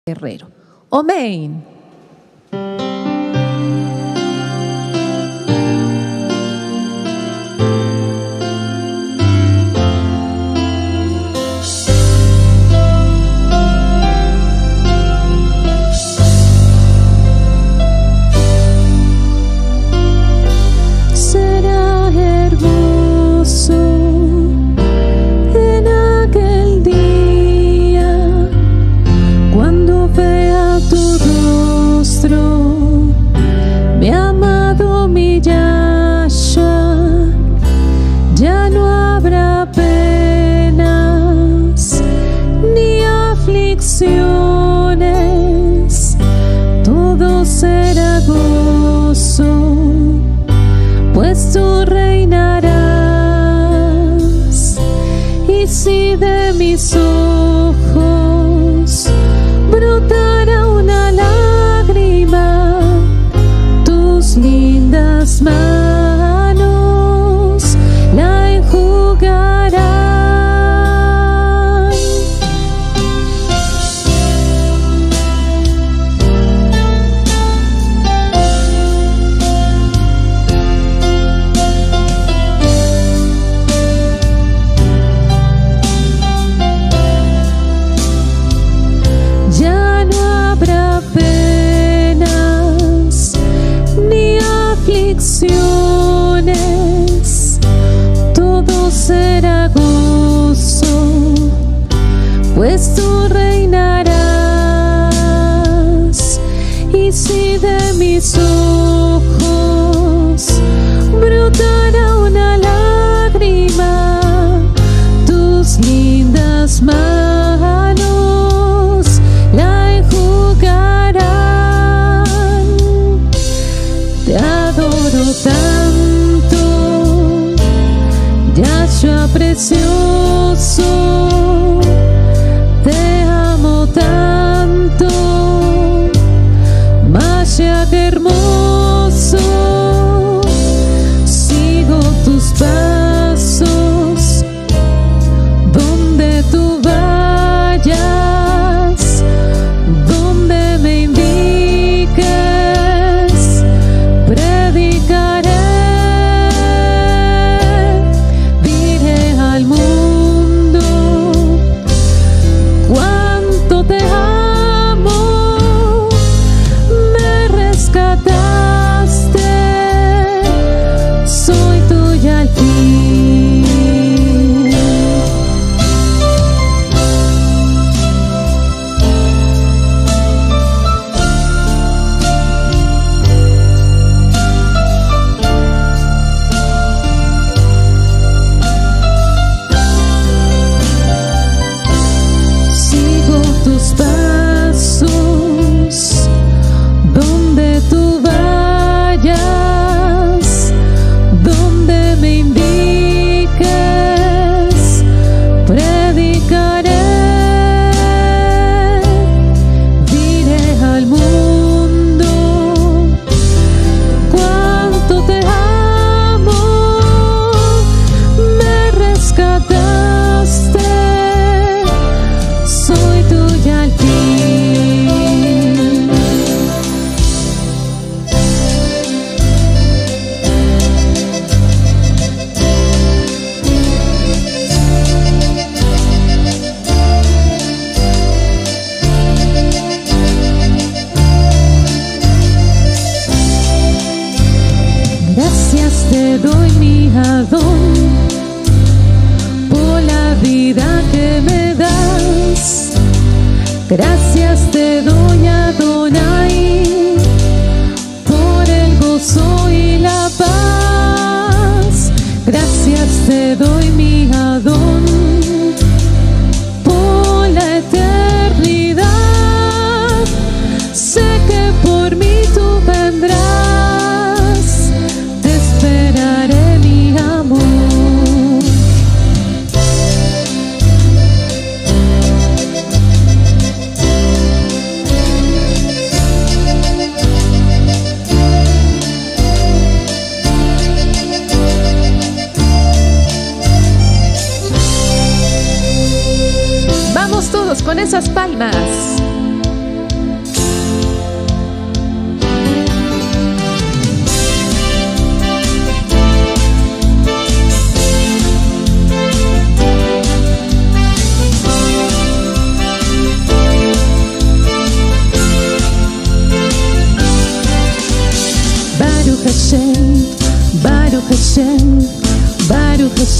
Guerrero. Amén. Todo será gozo, pues tú reinarás. Y si de mis ojos brotará una lágrima, tus lindas manos la enjugarán. Todo será gozo, pues tú reinarás. Y si de mis ojos brotará una lágrima, tus lindas manos la enjugarán. Te adoro tanto, Yahshua precioso, te amo tanto, Mashiach hermoso. Sigo tus pasos donde tú vayas, donde me indiques, predicaré. Diré al mundo cuánto te amo, me rescataste, soy tuya al fin. Sigo tus pasos donde tú vayas, donde me indiques, predicaré. Diré al mundo cuánto te amo, me rescataste, soy tuya al fin. Gracias te doy, mi Adón, por la vida que me das. Gracias te doy, Adonai, por el gozo y la paz. Gracias te doy, mi Adón, por la eternidad. Sé que por mí tú vendrás, te esperaré, mi amor.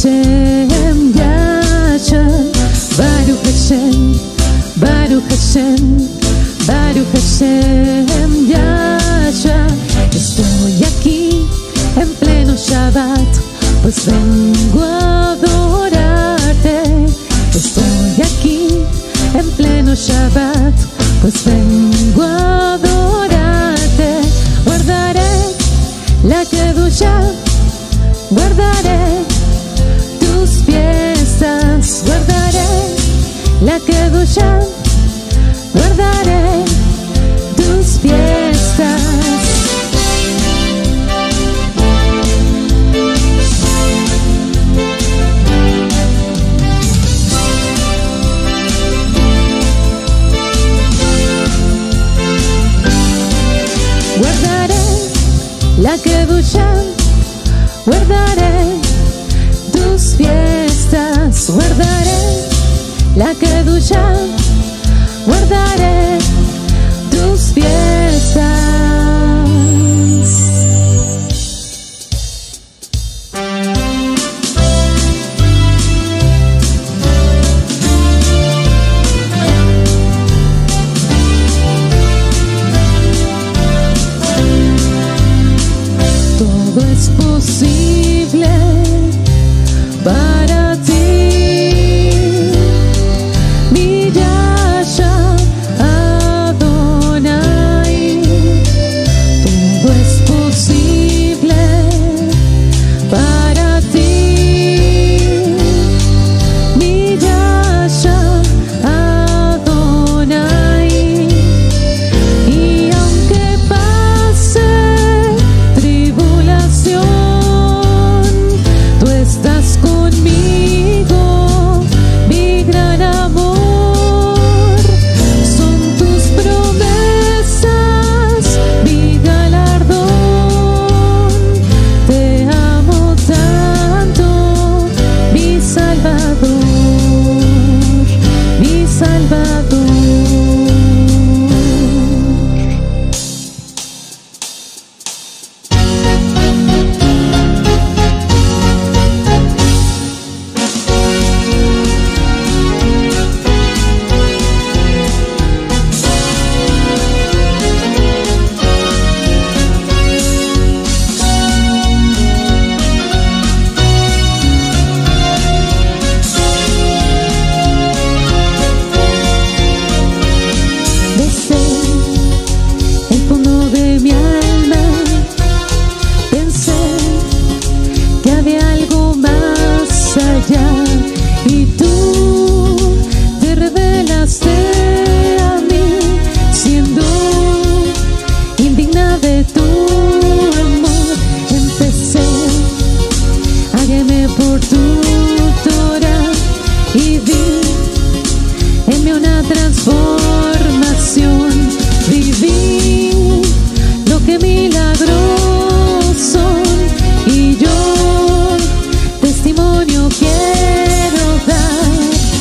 Hashem Yasha, Baruch Hashem, Baruch Hashem, Baruch Hashem Yasha. Estoy aquí en pleno Shabbat, pues vengo a adorarte. Estoy aquí en pleno Shabbat, pues vengo a adorarte. Guardaré la Kedusha, guardaré tus fiestas, guardaré la Kedusha, guardaré tus fiestas. Guardaré la Kedusha, guardaré tus fiestas, guardaré la Kedusha, guardaré tus fiestas. Todo es posible para ti, mi Yasha Adonai. Todo es posible para ti, mi Yasha Adonai. Y aunque pase tribulación, tú estás conmigo, mi gran amor. Son tus promesas, mi galardón. Te amo tanto, mi Salvador, mi Salvador. Desde el fondo de mi alma pensé que había algo más allá, y tú te revelaste a mí, siendo indigna de tu amor. Empecé a guiarme por tu Torah y vi en mí una transformación. Viví lo que milagros son, y yo testimonio quiero dar.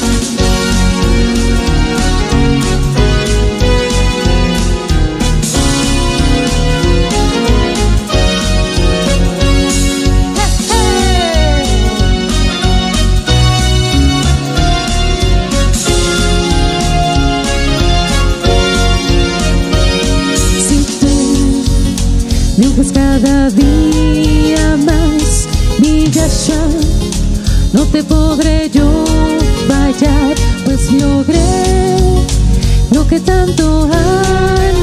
Si tú me unges cada día más, mi Yasha, no te podré yo fallar, pues logré lo que tanto anhelé.